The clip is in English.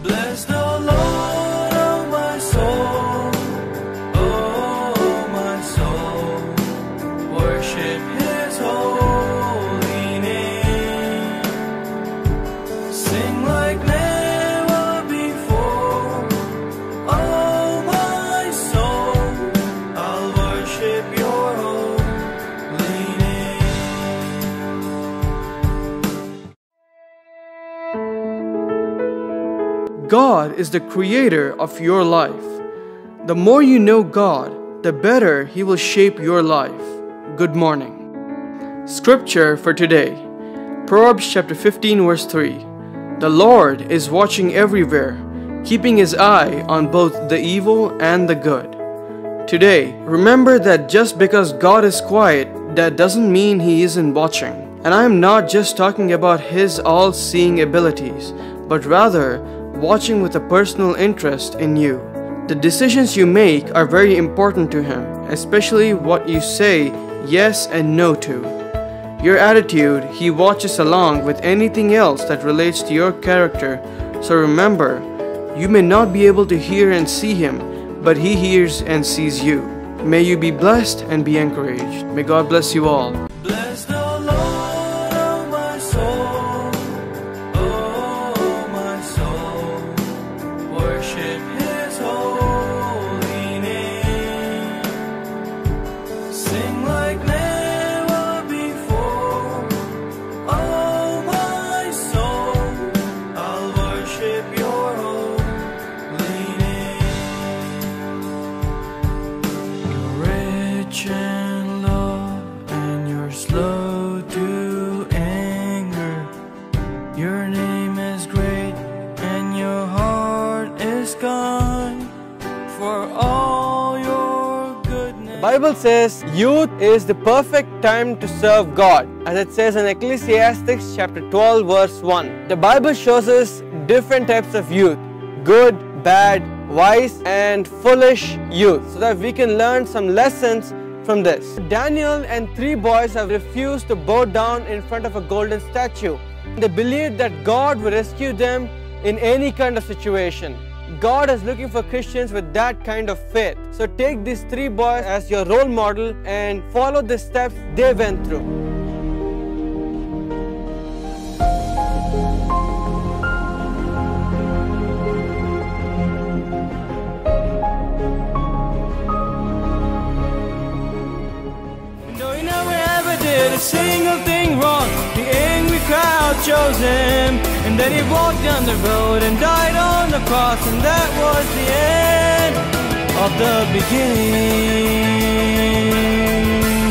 Bless the Lord, oh my soul, oh my soul, worship His holy name. Sing like never before, oh my soul, I'll worship Your holy name. God is the creator of your life. The more you know God, the better He will shape your life. Good morning. Scripture for today, Proverbs chapter 15 verse 3. The Lord is watching everywhere, keeping His eye on both the evil and the good. Today, remember that just because God is quiet, that doesn't mean He isn't watching. And I am not just talking about His all-seeing abilities, but rather watching with a personal interest in you. The decisions you make are very important to Him, especially what you say yes and no to. Your attitude, He watches along with anything else that relates to your character. So remember, you may not be able to hear and see Him, but He hears and sees you. May you be blessed and be encouraged. May God bless you all. Bless the Lord, oh my soul, oh my soul, worship His holy name. Sing like never before, oh my soul, I'll worship Your holy name. You're rich in love and You're slow to anger. Your name is great and Your heart is kind for all Your goodness. The Bible says youth is the perfect time to serve God, as it says in Ecclesiastes chapter 12 verse 1. The Bible shows us different types of youth: good, bad, wise and foolish youth, so that we can learn some lessons from this. Daniel and 3 boys have refused to bow down in front of a golden statue. They believed that God would rescue them in any kind of situation. God is looking for Christians with that kind of faith. So take these 3 boys as your role model and follow the steps they went through. Though He never ever did a single thing wrong, the angry crowd chose Him. And then He walked down the road and died on the cross, and that was the end of the beginning.